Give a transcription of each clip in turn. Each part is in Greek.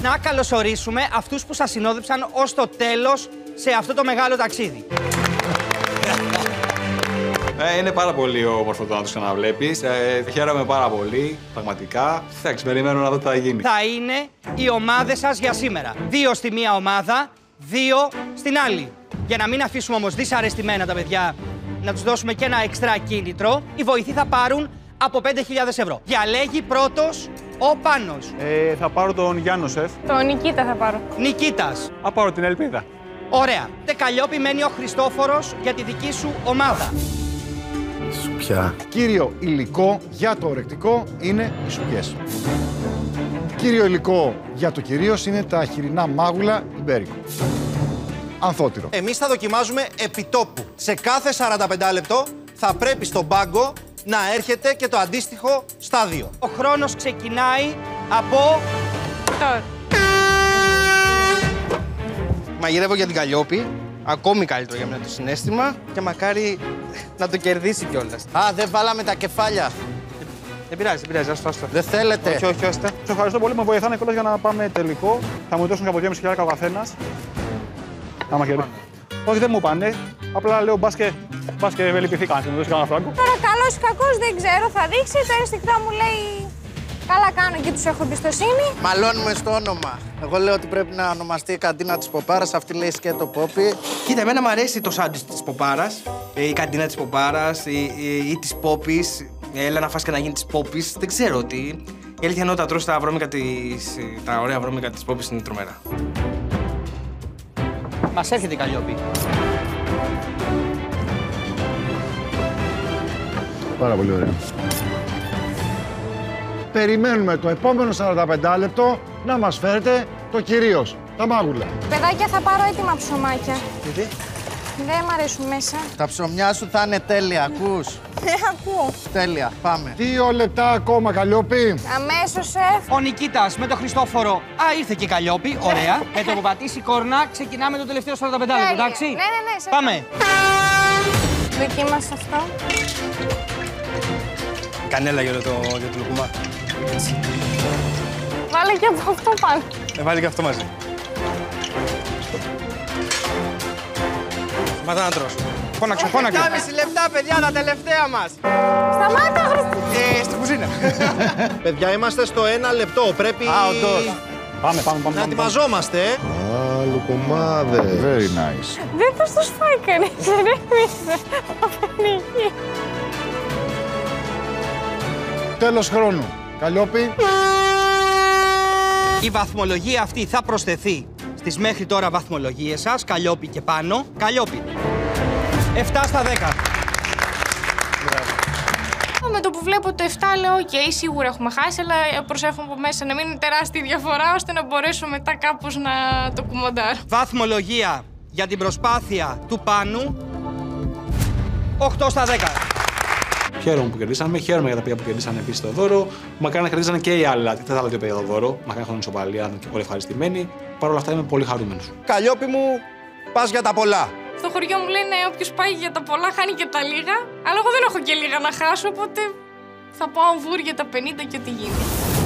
να καλωσορίσουμε αυτούς που σας συνόδεψαν ως το τέλος σε αυτό το μεγάλο ταξίδι. Είναι πάρα πολύ όμορφο το να τους ξαναβλέπεις. Χαίρομαι πάρα πολύ, πραγματικά. Εντάξει, περιμένω να δω τι θα γίνει. Θα είναι οι ομάδες σας για σήμερα. 2 στη μία ομάδα, 2 στην άλλη. Για να μην αφήσουμε όμως δυσαρεστημένα τα παιδιά, να τους δώσουμε και ένα εξτρά κίνητρο, οι βοηθοί θα πάρουν από 5.000 ευρώ. Διαλέγει πρώτος ο Πάνος. Θα πάρω τον Γιάννο Σεφ. Τον Νικήτα θα πάρω. Νικήτας. Θα πάρω την Ελπίδα. Ωραία. Καλλιόπη, μένει ο Χριστόφορος για τη δική σου ομάδα. Σουπιά. Κύριο υλικό για το ορεκτικό είναι οι σουπιές. Κύριο υλικό για το κυρίως είναι τα χοιρινά μάγουλα ιμπέρικο. Ανθότυρο. Εμείς θα δοκιμάζουμε επιτόπου. Σε κάθε 45 λεπτό θα πρέπει στον πάγκο να έρχεται και το αντίστοιχο στάδιο. Ο χρόνος ξεκινάει από... Τώρα. Μαγειρεύω για την Καλλιόπη. Ακόμη καλύτερο για μένα το συναίσθημα και μακάρι να το κερδίσει κιόλας. Α, δεν βάλαμε τα κεφάλια. Δεν πειράζει, άστο. Δεν θέλετε. Όχι, ώστε. Σας ευχαριστώ πολύ, με βοηθάνε κιόλας για να πάμε τελικό. Θα μου δώσουν από 2.500 ο καθένας. Να μαχαιρεί. Όχι, δεν μου είπανε. Απλά λέω μπάσκε βελυπηθήκαν. Θα μου δώσει κανένα φράγκο. Τώρα καλός ή κακός δεν ξέρω, θα δείξει. Το ένστικτό μου λέει καλά κάνω και τους έχω εμπιστοσύνη. Μαλώνουμε στο όνομα. Εγώ λέω ότι πρέπει να ονομαστεί η καντίνα της Ποπάρας. Αυτή λέει σκέτο Πόπι. Κοίτα, εμένα μου αρέσει το σάντουιτς της Ποπάρας, η καντίνα της Ποπάρας ή της Πόπης. Έλα να φας και να γίνει της Πόπης. Δεν ξέρω τι. Η αλήθεια είναι όταν τρως τα ωραία βρώμικα της Πόπης είναι τρομερά. Μας έρχεται η Καλλιόπη. Πάρα πολύ ωραία. Περιμένουμε το επόμενο 45 λεπτό να μας φέρετε το κυρίως, τα μάγουλα. Παιδάκια, θα πάρω έτοιμα ψωμάκια. Γιατί? Δεν μ' αρέσουν μέσα. Τα ψωμιά σου θα είναι τέλεια, ακούς. Ακούω. Τέλεια, πάμε. 2 λεπτά ακόμα, Καλλιόπη. Αμέσως, σεφ. Ο Νικήτας με τον Χριστόφορο. Α, ήρθε και η Καλλιόπη. Ωραία. Με το που πατήσει κόρνα, ξεκινάμε το τελευταίο 45 λεπτό, εντάξει. Ναι, σεφ. Πάμε. Δοκίμασε αυτό. Κανέλα για το λουκουμά. Βάλε και από αυτό πάνω. Βάλει και αυτό μαζί. Σταμάτα να τρως. Φώναξε. 7,5 λεπτά, παιδιά, τα τελευταία μας. Σταμάτα, Χριστί. Στην κουζίνα. Παιδιά, είμαστε στο 1 λεπτό. Πρέπει Πάμε. να ετοιμαζόμαστε. Α, λουκουμάδες. Very nice. Δεν θα στους φάει κανείς, ρέμισε. Απενική. Τέλος χρόνου. Καλλιόπη. Η βαθμολογία αυτή θα προσθεθεί στις μέχρι τώρα βαθμολογίες σας, Καλλιόπη και Πάνο. Καλλιόπη. 7 στα 10. Με το που βλέπω το 7 λέω οκ, σίγουρα έχουμε χάσει, αλλά προσεύχομαι από μέσα να μην είναι τεράστια διαφορά, ώστε να μπορέσω μετά κάπως να το κουμαντάρω. Βαθμολογία για την προσπάθεια του Πάνου. 8 στα 10. Χαίρομαι που κερδίσαμε, χαίρομαι για τα παιδιά που κερδίσανε επίσης το δώρο. Μακάρι να κερδίσανε και οι άλλοι. Δεν θα άλλα δύο παιδιά το δώρο. Μακάρι να έχουν ισοπαλία, και πολύ ευχαριστημένοι. Παρ' όλα αυτά είμαι πολύ χαρούμενος. Καλλιόπη μου, πας για τα πολλά. Στο χωριό μου λένε όποιος πάει για τα πολλά χάνει και τα λίγα, αλλά εγώ δεν έχω και λίγα να χάσω, οπότε θα πάω βουρ για τα 50 και ό,τι γίνει.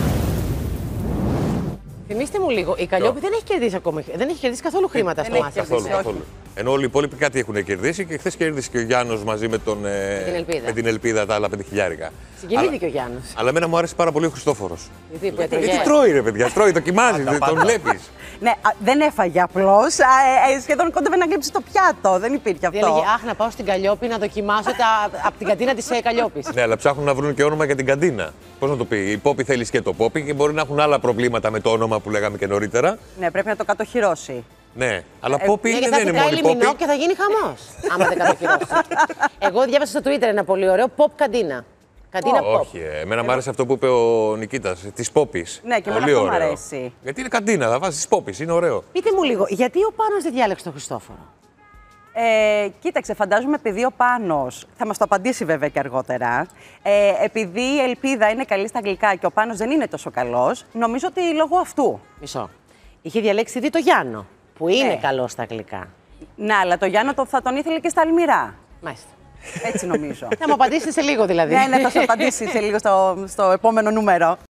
Θυμήστε μου λίγο, η Καλλιόπη δεν έχει κερδίσει ακόμα. Δεν έχει κερδίσει καθόλου χρήματα στο Masterchef. Καθόλου. Ενώ όλοι οι υπόλοιποι κάτι έχουν κερδίσει και χθες κέρδισε και ο Γιάννος μαζί με την Ελπίδα τα άλλα 5.000. Συγκινήθηκε ο Γιάννος. Αλλά εμένα μου άρεσε πάρα πολύ ο Χριστόφορος. Γιατί τρώει, ρε παιδιά, τρώει, δοκιμάζει, τον βλέπεις. Ναι, δεν έφαγε απλώς. Σχεδόν κόντευε να γλύψει το πιάτο. Δεν υπήρχε αυτό. Έλεγε, αχ, να πάω στην Καλλιόπη να δοκιμάσω από την καντίνα της Καλλιόπης. Ναι, αλλά ψάχνουν να βρουν και όνομα για την καντίνα. Πώς να το πει, η Πόπη θέλει και το Πόπη και μπορεί να έχουν άλλα προβλήματα με το όνομα που λέγαμε και νωρίτερα. Ναι, πρέπει να το κατοχυρώσει. Ναι, αλλά Πόπη δεν είναι μόνο Πόπη. Και θα γίνει χαμός, άμα δεν κατοχυρώσει. Εγώ διάβασα στο Twitter ένα πολύ ωραίο Pop καντίνα. Καντίνα Pop. Όχι, εμένα μου άρεσε αυτό που είπε ο Νικήτας, της Πόπης. Ναι, και εμένα αυτό μου αρέσει. Γιατί είναι καντίνα, θα βάζεις της Πόπης, είναι ωραίο. Πείτε μου λίγο, γιατί ο Πάνος δεν διάλεξε τον Χριστόφορο? Κοίταξε, φαντάζομαι επειδή ο Πάνος, θα μας το απαντήσει βέβαια και αργότερα, επειδή η Ελπίδα είναι καλή στα αγγλικά και ο Πάνος δεν είναι τόσο καλός, νομίζω ότι λόγω αυτού. Μισό. Είχε διαλέξει ήδη το Γιάννο, που είναι καλός στα αγγλικά. Ναι, αλλά το Γιάννο θα τον ήθελε και στα αλμυρά. Μάλιστα. Έτσι νομίζω. Θα μου απαντήσετε σε λίγο δηλαδή. Ναι, θα σου απαντήσει σε λίγο στο επόμενο νούμερο.